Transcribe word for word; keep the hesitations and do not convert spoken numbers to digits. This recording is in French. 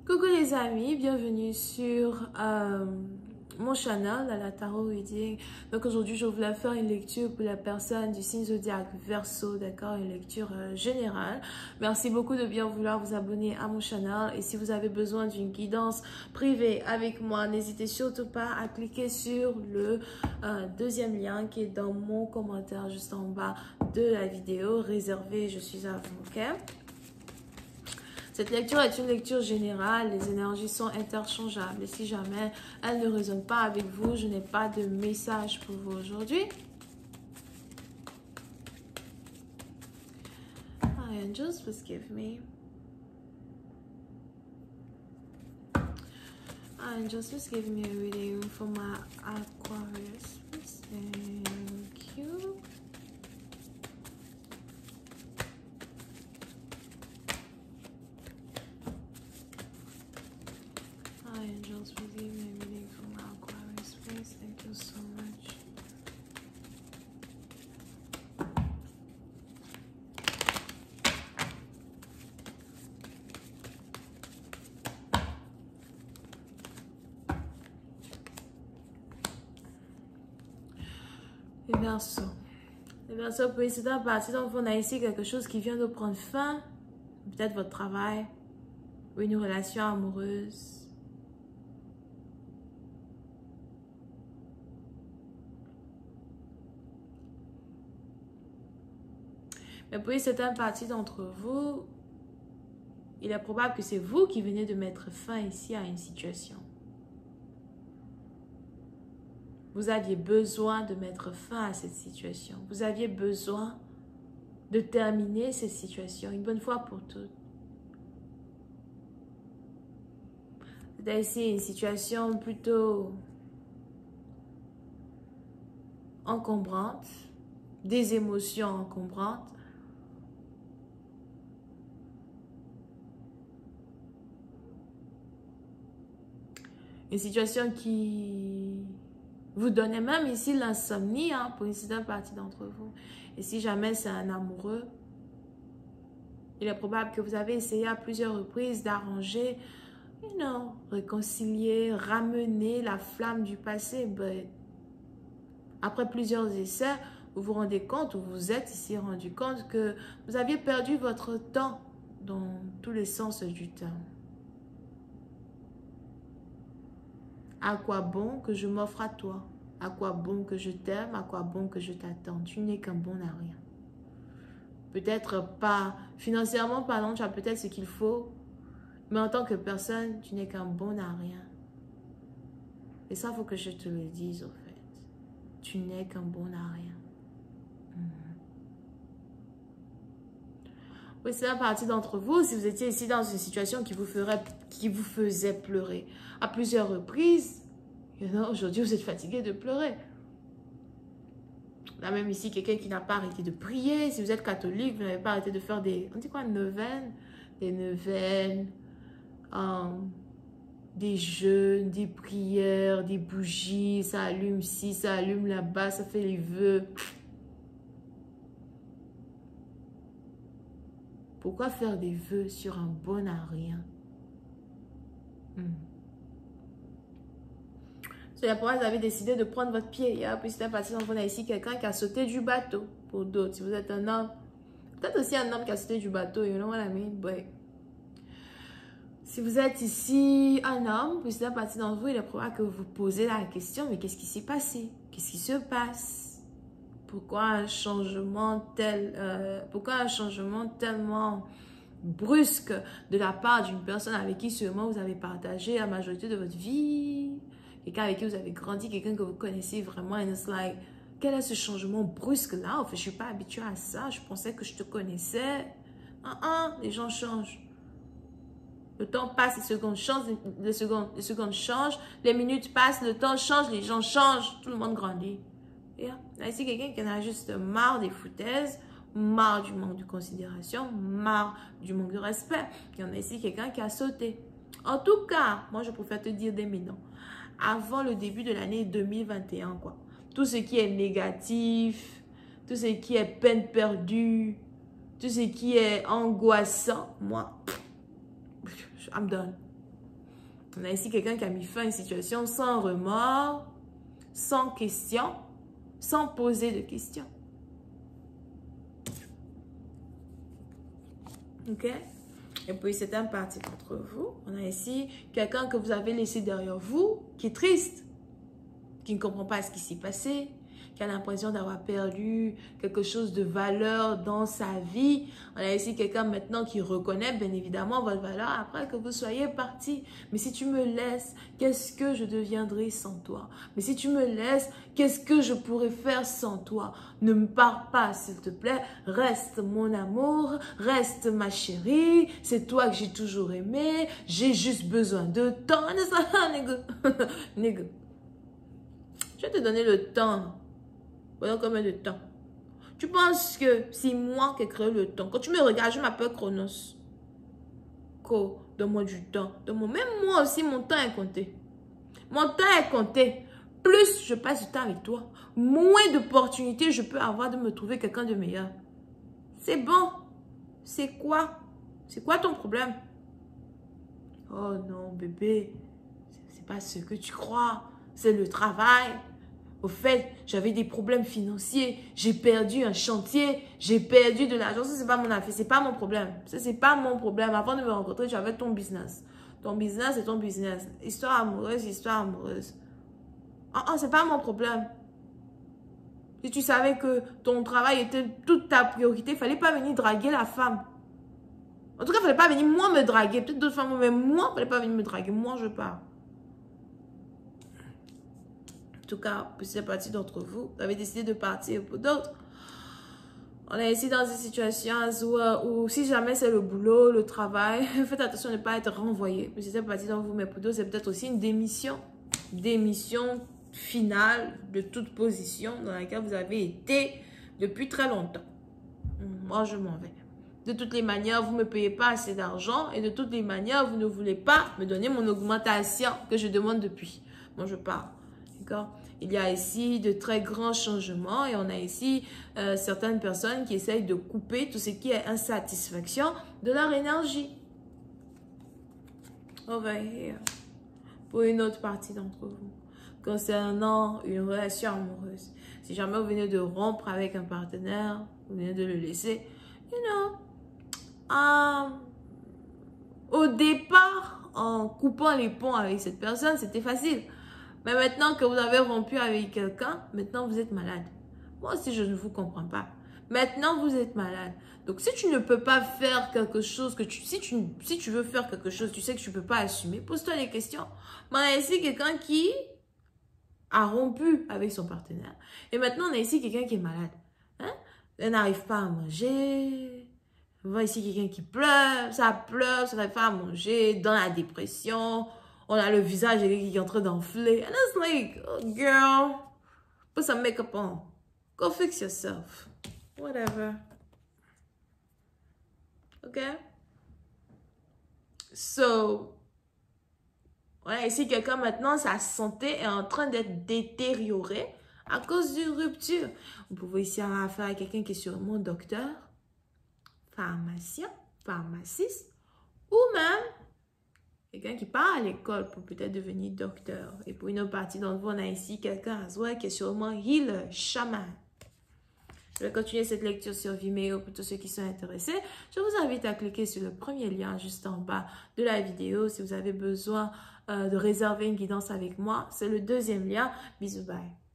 Coucou les amis, bienvenue sur euh, mon channel, la Tarot Reading. Donc aujourd'hui, je voulais faire une lecture pour la personne du signe zodiaque Verseau, d'accord, une lecture euh, générale. Merci beaucoup de bien vouloir vous abonner à mon channel. Et si vous avez besoin d'une guidance privée avec moi, n'hésitez surtout pas à cliquer sur le euh, deuxième lien qui est dans mon commentaire juste en bas de la vidéo. Réservé, je suis à vous, ok? Cette lecture est une lecture générale, les énergies sont interchangeables et si jamais elles ne résonnent pas avec vous, je n'ai pas de message pour vous aujourd'hui. Hi angels, please give me. Hi angels, please give me a reading for my Aquarius. Thank you. Hi angels, please give me a reading for my Aquarius, please. Thank you so much. Les Verseaux. Les Verseaux, puis c'est un parti donc on a ici quelque chose qui vient de prendre fin. Peut-être votre travail ou une relation amoureuse. Mais pour certaines parties d'entre vous, il est probable que c'est vous qui venez de mettre fin ici à une situation. Vous aviez besoin de mettre fin à cette situation. Vous aviez besoin de terminer cette situation une bonne fois pour toutes. C'est ici une situation plutôt encombrante, des émotions encombrantes. Une situation qui vous donnait même ici l'insomnie hein, pour une certaine partie d'entre vous. Et si jamais c'est un amoureux, il est probable que vous avez essayé à plusieurs reprises d'arranger, you know, réconcilier, ramener la flamme du passé. But après plusieurs essais, vous vous rendez compte, ou vous êtes ici rendu compte que vous aviez perdu votre temps dans tous les sens du terme. À quoi bon que je m'offre à toi? À quoi bon que je t'aime? À quoi bon que je t'attends? Tu n'es qu'un bon à rien. Peut-être pas financièrement parlant, tu as peut-être ce qu'il faut, mais en tant que personne, tu n'es qu'un bon à rien. Et ça, il faut que je te le dise, au fait. Tu n'es qu'un bon à rien. Mm-hmm. Oui, c'est la partie d'entre vous, si vous étiez ici dans une situation qui vous, ferait, qui vous faisait pleurer à plusieurs reprises, you know, aujourd'hui vous êtes fatigué de pleurer. Là même ici, quelqu'un qui n'a pas arrêté de prier, si vous êtes catholique, vous n'avez pas arrêté de faire des, on dit quoi, neuvaines, des neuvaines, um, des jeûnes, des prières, des bougies, ça allume ici, ça allume là-bas, ça fait les vœux. Pourquoi faire des vœux sur un bon à rien? Hmm. C'est la pourquoi vous avez décidé de prendre votre pied. Et puis c'est un parti, on a ici quelqu'un qui a sauté du bateau. Pour d'autres, si vous êtes un homme, peut-être aussi un homme qui a sauté du bateau, you know what I mean? But, si vous êtes ici un homme, puis c'est un parti d'entre vous, il est probable que vous vous posez la question, mais qu'est-ce qui s'est passé? Qu'est-ce qui se passe? Pourquoi un changement tel, euh, pourquoi un changement tellement brusque de la part d'une personne avec qui sûrement vous avez partagé la majorité de votre vie, quelqu'un avec qui vous avez grandi, quelqu'un que vous connaissez vraiment, and it's like, quel est ce changement brusque là? En fait, je suis pas habituée à ça, je pensais que je te connaissais. Ah, ah, les gens changent. Le temps passe, les secondes changent, les secondes, les secondes changent, les minutes passent, le temps change, les gens changent, tout le monde grandit. Yeah. Là, ici, quelqu'un qui en a juste marre des foutaises, marre du manque de considération, marre du manque de respect. Il y en a ici quelqu'un qui a sauté. En tout cas, moi, je préfère te dire dès maintenant, avant le début de l'année deux mille vingt et un, quoi. Tout ce qui est négatif, tout ce qui est peine perdue, tout ce qui est angoissant, moi, I'm done. On a ici quelqu'un qui a mis fin à une situation sans remords, sans question, sans poser de questions. Ok? Et puis, c'est un parti contre vous. On a ici quelqu'un que vous avez laissé derrière vous, qui est triste, qui ne comprend pas ce qui s'est passé, qui a l'impression d'avoir perdu quelque chose de valeur dans sa vie. On a ici quelqu'un maintenant qui reconnaît bien évidemment votre valeur après que vous soyez parti. Mais si tu me laisses, qu'est-ce que je deviendrai sans toi? Mais si tu me laisses, qu'est-ce que je pourrais faire sans toi? Ne me pars pas, s'il te plaît. Reste mon amour, reste ma chérie. C'est toi que j'ai toujours aimé. J'ai juste besoin de temps. Nigga. Je vais te donner le temps. Pendant combien de temps? Tu penses que c'est moi qui ai créé le temps? Quand tu me regardes, je m'appelle Chronos. Co, donne-moi du temps. Donne-moi. Même moi aussi, mon temps est compté. Mon temps est compté. Plus je passe du temps avec toi, moins d'opportunités je peux avoir de me trouver quelqu'un de meilleur. C'est bon. C'est quoi? C'est quoi ton problème? Oh non, bébé. C'est pas ce que tu crois. C'est le travail. Au fait, j'avais des problèmes financiers. J'ai perdu un chantier. J'ai perdu de l'argent. Ça, c'est pas mon affaire. C'est pas mon problème. Ça, c'est pas mon problème. Avant de me rencontrer, tu avais ton business. Ton business, c'est ton business. Histoire amoureuse, histoire amoureuse. Ah, ah, c'est pas mon problème. Si tu savais que ton travail était toute ta priorité, il fallait pas venir draguer la femme. En tout cas, il fallait pas venir moi me draguer. Peut-être d'autres femmes, mais moi, il fallait pas venir me draguer. Moi, je pars. En tout cas, pour cette partie d'entre vous, vous avez décidé de partir. Pour d'autres, on est ici dans une situation où, où si jamais c'est le boulot, le travail, faites attention de ne pas être renvoyé. Pour cette partie d'entre vous, mais pour d'autres, c'est peut-être aussi une démission. Démission finale de toute position dans laquelle vous avez été depuis très longtemps. Moi, je m'en vais. De toutes les manières, vous ne me payez pas assez d'argent et de toutes les manières, vous ne voulez pas me donner mon augmentation que je demande depuis. Moi, je pars. D'accord? Il y a ici de très grands changements et on a ici euh, certaines personnes qui essayent de couper tout ce qui est insatisfaction de leur énergie. Over here. Pour une autre partie d'entre vous. Concernant une relation amoureuse. Si jamais vous venez de rompre avec un partenaire, vous venez de le laisser, you know, euh, au départ, en coupant les ponts avec cette personne, c'était facile. Mais maintenant que vous avez rompu avec quelqu'un, maintenant vous êtes malade. Moi aussi, je ne vous comprends pas. Maintenant, vous êtes malade. Donc, si tu ne peux pas faire quelque chose, que tu, si, tu, si tu veux faire quelque chose, tu sais que tu ne peux pas assumer, pose-toi des questions. Mais on a ici quelqu'un qui a rompu avec son partenaire. Et maintenant, on a ici quelqu'un qui est malade. Hein? Elle n'arrive pas à manger. On voit ici quelqu'un qui pleure. Ça pleure, ça n'arrive pas à manger, dans la dépression. On a le visage qui est en train d'enfler. And it's like, oh girl, put some makeup on. Go fix yourself. Whatever. OK? So, on a ici quelqu'un maintenant, sa santé est en train d'être détériorée à cause d'une rupture. Vous pouvez ici avoir affaire à quelqu'un qui est sûrement docteur, pharmacien, pharmaciste, ou même quelqu'un qui part à l'école pour peut-être devenir docteur. Et pour une autre partie d'entre vous, on a ici quelqu'un à soi qui est sûrement healer, chaman. Je vais continuer cette lecture sur Vimeo pour tous ceux qui sont intéressés. Je vous invite à cliquer sur le premier lien juste en bas de la vidéo si vous avez besoin euh, de réserver une guidance avec moi. C'est le deuxième lien. Bisous, bye.